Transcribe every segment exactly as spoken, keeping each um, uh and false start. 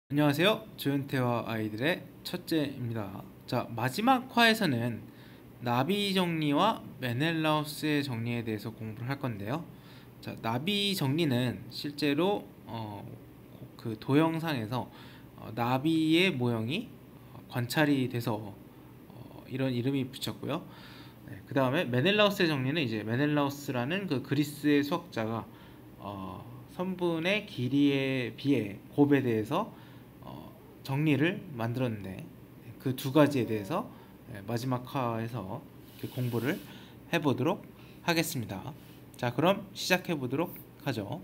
안녕하세요. 조현태와 아이들의 첫째입니다. 자, 마지막 화에서는 나비 정리와 메넬라우스의 정리에 대해서 공부를 할 건데요. 자, 나비 정리는 실제로 어, 그 도형상에서 어, 나비의 모형이 관찰이 돼서 어, 이런 이름이 붙였고요. 네, 그 다음에 메넬라우스의 정리는 이제 메넬라우스라는 그 그리스의 수학자가 어, 선분의 길이에 비해 곱에 대해서 어, 정리를 만들었는데 그 두 가지에 대해서 마지막 화에서 공부를 해보도록 하겠습니다. 자, 그럼 시작해 보도록 하죠.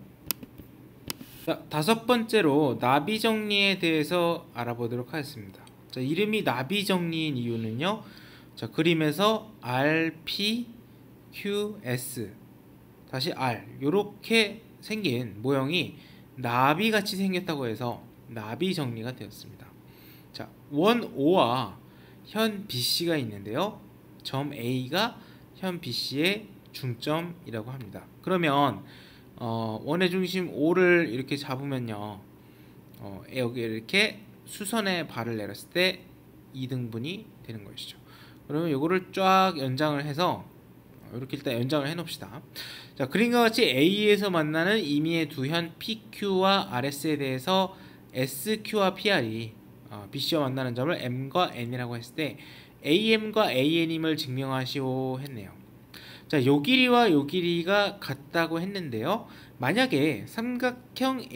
자, 다섯 번째로 나비 정리에 대해서 알아보도록 하겠습니다. 자, 이름이 나비 정리인 이유는요. 자, 그림에서 알, 피, 큐, 에스 다시 R 요렇게 생긴 모형이 나비 같이 생겼다고 해서 나비 정리가 되었습니다. 자, 원 O와 현 비씨가 있는데요. 점 A가 현 비씨의 중점이라고 합니다. 그러면 어, 원의 중심 O를 이렇게 잡으면요. 어, 여기 이렇게 수선의 발을 내렸을 때 이등분이 되는 것이죠. 그러면 이거를 쫙 연장을 해서 이렇게 일단 연장을 해 놓읍시다. 자, 그림과 같이 A에서 만나는 임의의 두 현 피큐와 알에스에 대해서 에스큐와 피알이 어, 비씨와 만나는 점을 M과 N이라고 했을 때 에이엠과 에이엔임을 증명하시오 했네요. 자, 요 길이와 요 길이가 같다고 했는데요. 만약에 삼각형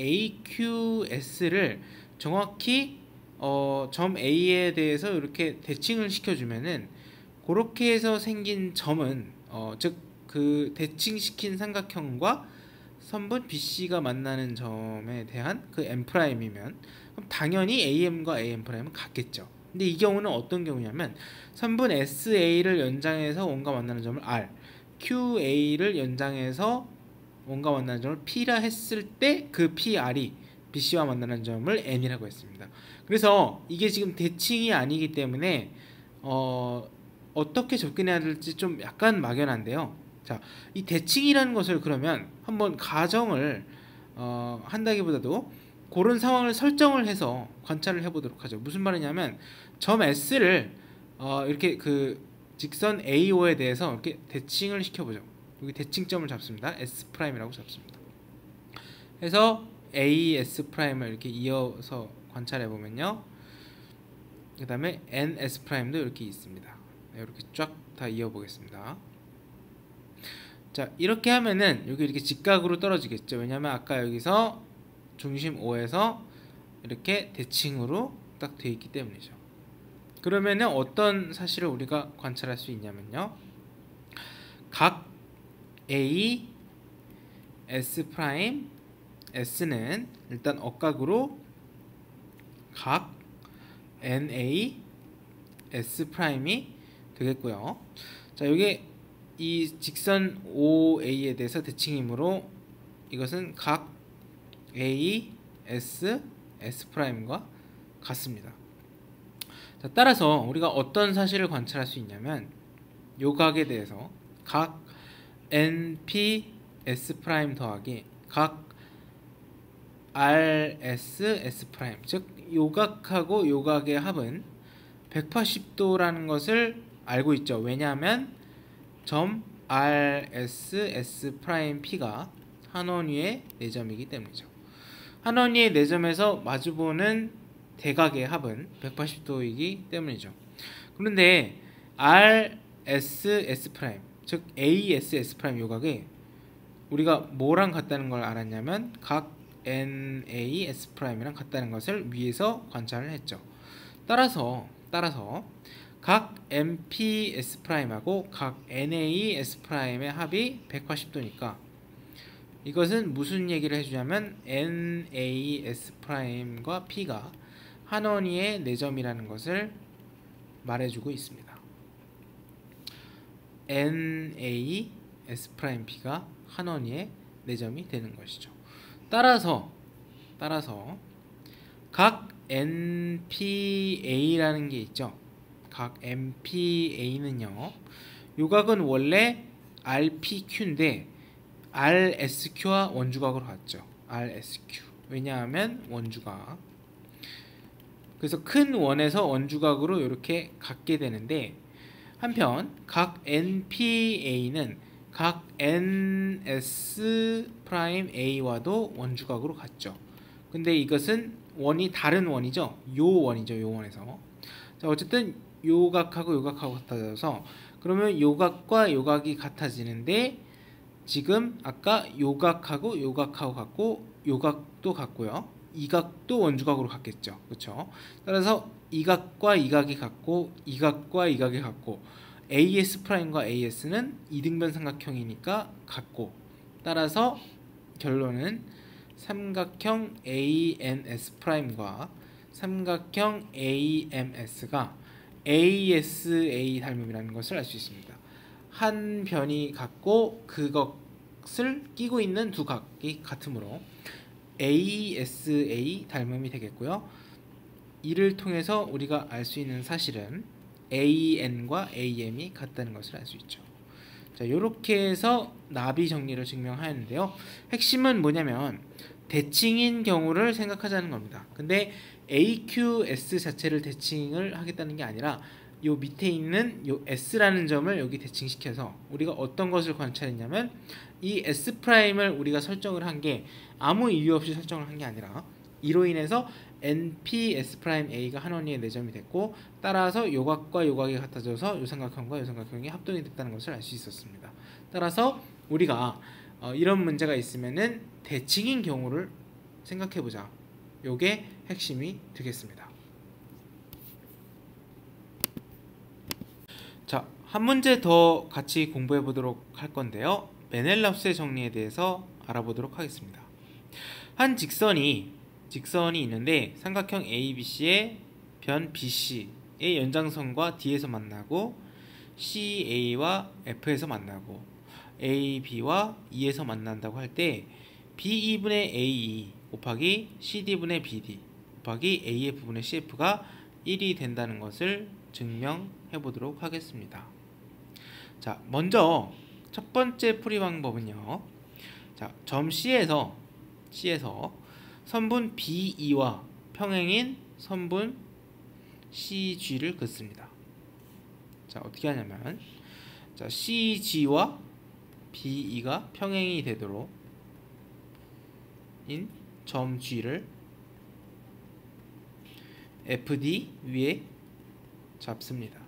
에이큐에스를 정확히 어, 점 A에 대해서 이렇게 대칭을 시켜주면은 그렇게 해서 생긴 점은 어, 즉 그 대칭시킨 삼각형과 선분 비씨가 만나는 점에 대한 그 M'이면 그럼 당연히 에이엠과 에이엠'은 같겠죠. 근데 이 경우는 어떤 경우냐면 선분 에스에이를 연장해서 원과 만나는 점을 R, 큐에이를 연장해서 원과 만나는 점을 P라 했을 때 그 피알이 비씨와 만나는 점을 N이라고 했습니다. 그래서 이게 지금 대칭이 아니기 때문에 어, 어떻게 접근해야 될지 좀 약간 막연한데요. 자, 이 대칭이라는 것을 그러면 한번 가정을 어, 한다기보다도 그런 상황을 설정을 해서 관찰을 해보도록 하죠. 무슨 말이냐면 점 S를 어, 이렇게 그 직선 에이오에 대해서 이렇게 대칭을 시켜보죠. 여기 대칭점을 잡습니다. S'이라고 잡습니다. 해서 A, S'을 이렇게 이어서 관찰해보면요. 그 다음에 엔, S'도 이렇게 있습니다. 이렇게 쫙 다 이어보겠습니다. 자, 이렇게 하면은 여기 이렇게 직각으로 떨어지겠죠. 왜냐면 아까 여기서 중심 O에서 이렇게 대칭으로 딱 돼 있기 때문이죠. 그러면은 어떤 사실을 우리가 관찰할 수 있냐면요. 각 A, S', S는 일단 억각으로 각 엔에이, S'이 되겠고요. 자, 이게 이 직선 오에이에 대해서 대칭이므로 이것은 각 A, S, S'과 같습니다. 자, 따라서 우리가 어떤 사실을 관찰할 수 있냐면 요 각에 대해서 각 엔피, S' 더하기 각 알에스, S', 즉 요각하고 요각의 합은 백팔십 도라는 것을 알고 있죠. 왜냐하면 점 알에스, S'P가 한원위의 네 점이기 때문이죠. 한원위의 네 점에서 마주보는 대각의 합은 백팔십 도이기 때문이죠. 그런데 알에스, S', 즉 에이에스, S' 요각이 우리가 뭐랑 같다는 걸 알았냐면 각 엔에이, S'이랑 같다는 것을 위에서 관찰을 했죠. 따라서 따라서 각 엠피, S'하고 각 엔에이, S'의 합이 백팔십 도니까 이것은 무슨 얘기를 해주냐면 엔에이, S'과 P가 한원위의 네 점이라는 것을 말해주고 있습니다. 엔에이, S'P가 한원위의 네 점이 되는 것이죠. 따라서 따라서 각 엔피에이라는 게 있죠. 각 엠피에이는요. 요각은 원래 알피큐인데 알에스큐와 원주각으로 같죠. 알에스큐. 왜냐하면 원주각. 그래서 큰 원에서 원주각으로 이렇게 갖게 되는데, 한편 각 엔피에이는 각 엔에스 프라임 에이와도 원주각으로 같죠. 근데 이것은 원이 다른 원이죠. 요 원이죠. 요 원에서. 자, 어쨌든 요 각하고 요 각하고 같아져서, 그러면 요 각과 요 각이 같아지는데, 지금 아까 요 각하고 요 각하고 같고 요 각도 같고요. 이 각도 원주각으로 같겠죠. 그렇죠? 따라서 이 각과 이 각이 같고 이 각과 이 각이 같고 에이에스 프라임과 에이에스는 이등변 삼각형이니까 같고, 따라서 결론은 삼각형 에이엔에스 프라임과 삼각형 에이엠에스가 에이에스에이 닮음이라는 것을 알 수 있습니다. 한 변이 같고 그것을 끼고 있는 두 각이 같으므로 에이에스에이 닮음이 되겠고요. 이를 통해서 우리가 알 수 있는 사실은 에이엔과 에이엠이 같다는 것을 알 수 있죠. 자, 이렇게 해서 나비 정리를 증명하였는데요. 핵심은 뭐냐면 대칭인 경우를 생각하자는 겁니다. 근데 에이큐에스 자체를 대칭을 하겠다는 게 아니라 요 밑에 있는 요 S라는 점을 여기 대칭시켜서 우리가 어떤 것을 관찰했냐면, 이 S 프라임을 우리가 설정을 한 게 아무 이유 없이 설정을 한 게 아니라 이로 인해서 엔피에스 프라임 A가 한 원위의 내점이 됐고, 따라서 요각과 요각이 같아져서 요 삼각형과 요 삼각형이 합동이 됐다는 것을 알 수 있었습니다. 따라서 우리가 어, 이런 문제가 있으면은 대칭인 경우를 생각해보자. 요게 핵심이 되겠습니다. 자, 한 문제 더 같이 공부해 보도록 할 건데요. 메넬라우스의 정리에 대해서 알아보도록 하겠습니다. 한 직선이 직선이 있는데 삼각형 에이비씨의 변 비씨의 연장선과 D에서 만나고 씨에이와 F에서 만나고 에이비와 E에서 만난다고 할 때 비이분의 에이이 곱하기 씨디분의 비디 곱하기 에이에프분의 씨에프가 일이 된다는 것을 증명해 보도록 하겠습니다. 자, 먼저 첫 번째 풀이 방법은요. 자, 점 C에서 C에서 선분 비이와 평행인 선분 씨지를 긋습니다. 자, 어떻게 하냐면, 자, 씨지와 비이가 평행이 되도록 인 점 G를 에프디 위에 잡습니다.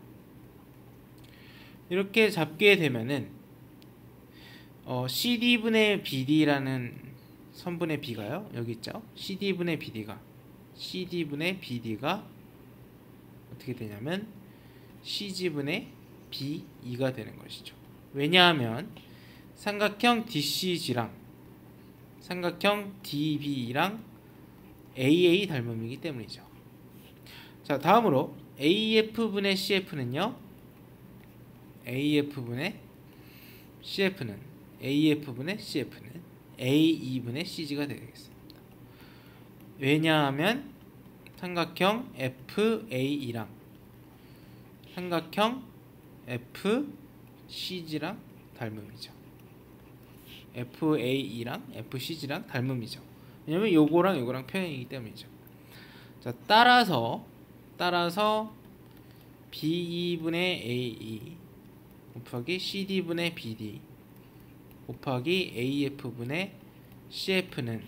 이렇게 잡게 되면은 어, 씨디분의 비디라는 선분의 B가요, 여기 있죠. 씨디분의 비디가 씨디분의 비디가 어떻게 되냐면 씨지분의 비이가 되는 것이죠. 왜냐하면 삼각형 디씨지랑 삼각형 디비랑 에이에이 닮음이기 때문이죠. 자, 다음으로 에이에프분의 씨에프는요. 에이에프분의 씨에프는 에이에프분의 씨에프는 에이이분의 씨지가 되겠습니다. 왜냐하면 삼각형 에프에이이랑 삼각형 에프씨지랑 닮음이죠. 에프에이이랑 에프씨지랑 닮음이죠. 왜냐면 요거랑 요거랑 평행이기 때문이죠. 자, 따라서 따라서 비이분의 에이이 곱하기 씨디분의 비디 곱하기 에이에프분의 씨에프는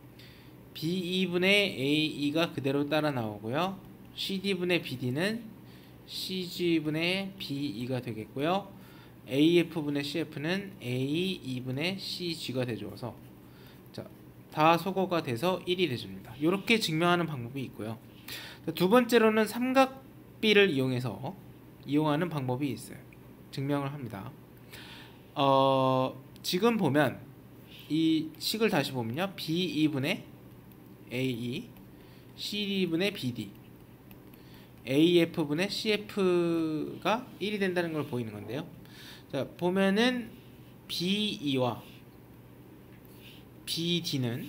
비이분의 에이이가 그대로 따라 나오고요. 씨디분의 비디는 씨지분의 비이가 되겠고요. 에이에프분의 씨에프는 에이이분의 씨지가 되줘서, 자, 다 소거가 돼서 일이 되줍니다. 이렇게 증명하는 방법이 있고요. 자, 두 번째로는 삼각비를 이용해서 이용하는 방법이 있어요. 증명을 합니다. 어, 지금 보면 이 식을 다시 보면요, 비이분의 에이이, 씨디분의 비디, 에이에프분의 씨에프가 일이 된다는 걸 보이는 건데요. 자, 보면은 비이와 비디는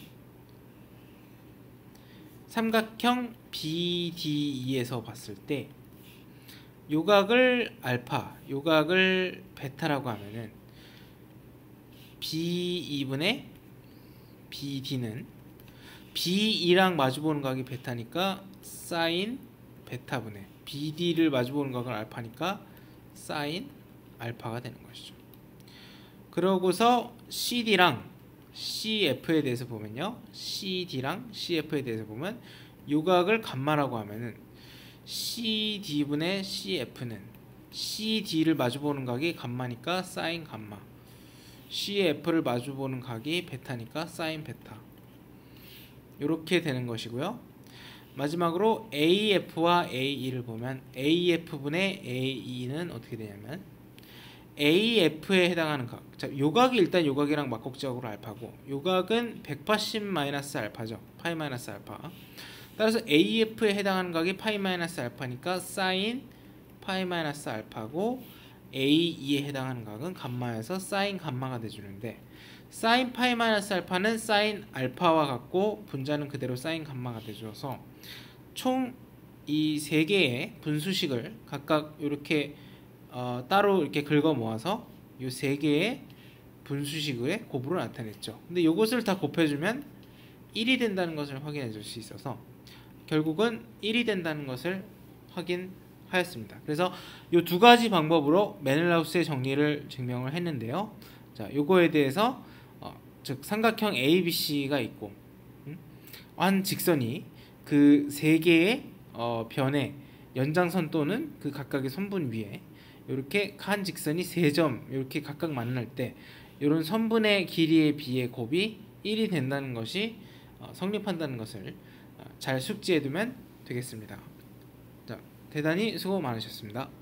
삼각형 비디이에서 봤을 때 요각을 알파, 요각을 베타라고 하면은 비이분의 비디는 비이랑 마주보는 각이 베타니까 사인 베타분의 비디를 마주보는 각은 알파니까 사인 알파가 되는 것이죠. 그러고서 씨디랑 씨에프에 대해서 보면요, 씨디랑 씨에프에 대해서 보면 요 각을 감마라고 하면은 씨디분의 씨에프는 씨디를 마주보는 각이 감마니까 사인 감마, 씨에프를 마주보는 각이 베타니까 사인 베타, 이렇게 되는 것이고요. 마지막으로 에이에프와 에이이를 보면 에이에프분의 에이이는 어떻게 되냐면 에이에프에 해당하는 각, 자, 요각이 일단 요각이랑 막곡지각으로 알파고, 요각은 백팔십 마이너스 알파죠. 파이 마이너스 알파. 따라서 에이에프에 해당하는 각이 파이 마이너스 알파니까 사인 파이 마이너스 알파고, 에이이에 해당하는 각은 감마에서 사인 감마가 돼주는데, 사인 파이 마이너스 알파는 사인 알파와 같고 분자는 그대로 사인 감마가 돼줘서 총 이 세 개의 분수식을 각각 이렇게 어, 따로 이렇게 긁어 모아서 이 세 개의 분수식의 곱으로 나타냈죠. 근데 이것을 다 곱해주면 일이 된다는 것을 확인해 줄 수 있어서 결국은 일이 된다는 것을 확인하였습니다. 그래서 이 두 가지 방법으로 메넬라우스의 정리를 증명을 했는데요. 자, 요거에 대해서 어, 즉 삼각형 에이비씨가 있고 음? 한 직선이 그 세 개의 어, 변의 연장선 또는 그 각각의 선분 위에 이렇게 한 직선이 세 점 이렇게 각각 만날 때 이런 선분의 길이에 비해 곱이 일이 된다는 것이 어, 성립한다는 것을 어, 잘 숙지해 두면 되겠습니다. 자, 대단히 수고 많으셨습니다.